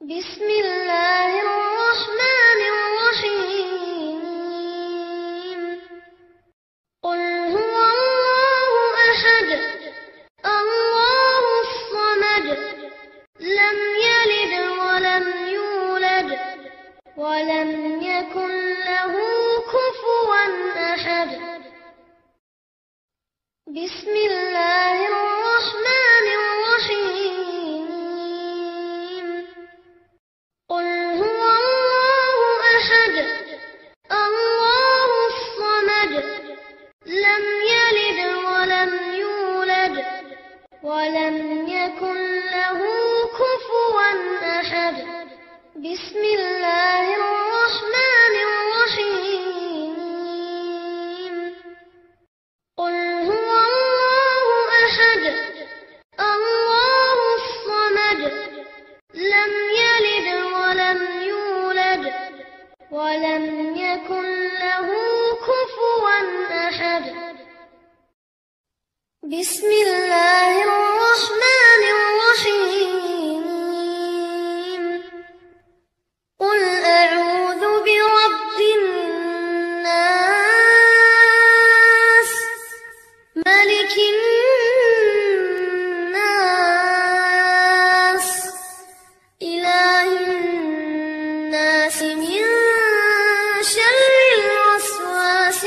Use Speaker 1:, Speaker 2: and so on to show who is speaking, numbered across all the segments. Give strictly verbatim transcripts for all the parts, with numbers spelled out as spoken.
Speaker 1: بسم الله الرحمن الرحيم قل هو الله أحد الله الصمد لم يلد ولم يولد ولم يكن له كفوا أحد بسم الله الرحمن الرحيم قل هو الله أحد الله الصمد لم يلد ولم يولد ولم يكن له كفوا أحد بسم الله الرحمن الرحيم قل هو الله أحد الله الصمد لم يلد ولم يولد ولم يكن له كفوا أحد بسم الله الرحمن الرحيم قل أعوذ برب الناس ملك الناس إله الناس من شر الوسواس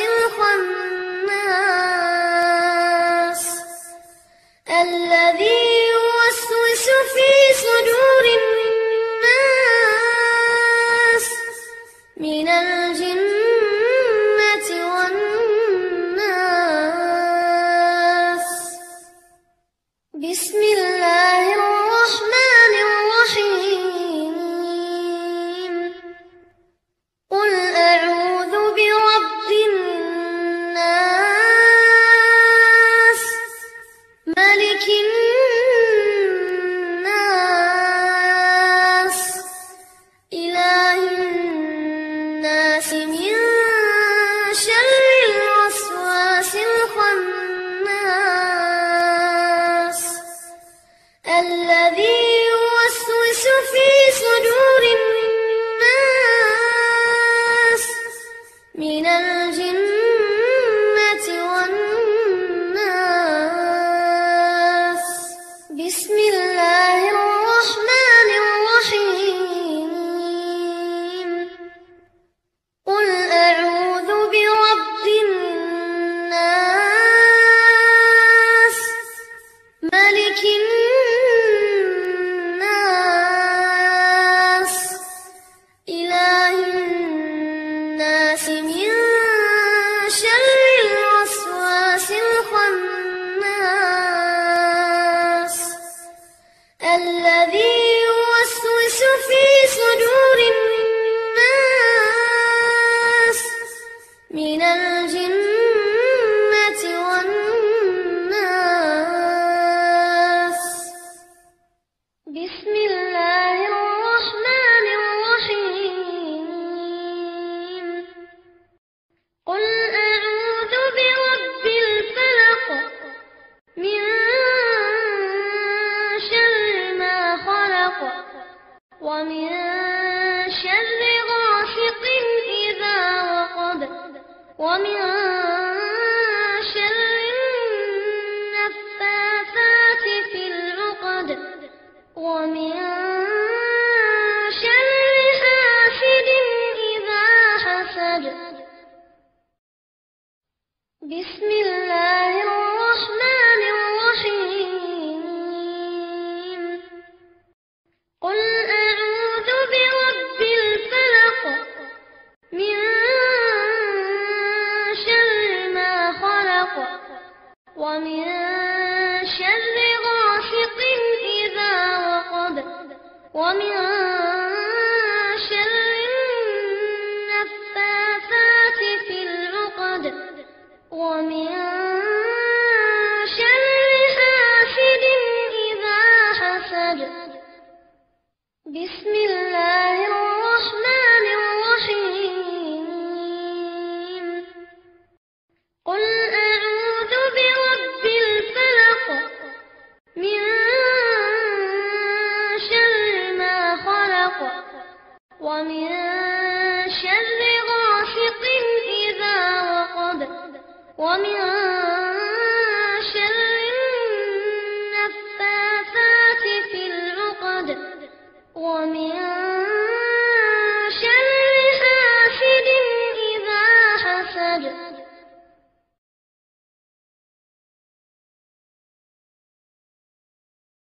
Speaker 1: الخناس الذي يوسوس في صدور الناس من الجنة والناس بسم الله الرحمن الرحيم قل أعوذ برب الناس ملك الناس إله الناس من شر الوسواس الخناس الذي يوسوس في صدور الناس من الجنة والناس بسم الله الرحمن الرحيم قل أعوذ برب الناس ملك الناس إله الناس من شر الوسواس الخناس الذي يوسوس في صدور الناس من الجنة والناس بسم الله الرحمن الرحيم قل أعوذ برب الفلق من شر ما خلق ومن شر غاسق إذا وقب ومن شر النفاثات في العقد ومن شر حاسد إذا حسد بسم الله الرحمن الرحيم قل أعوذ برب الفلق من شر ما خلق ومن شر غاسق إذا وقب ومن شر النفاثات في العقد ومن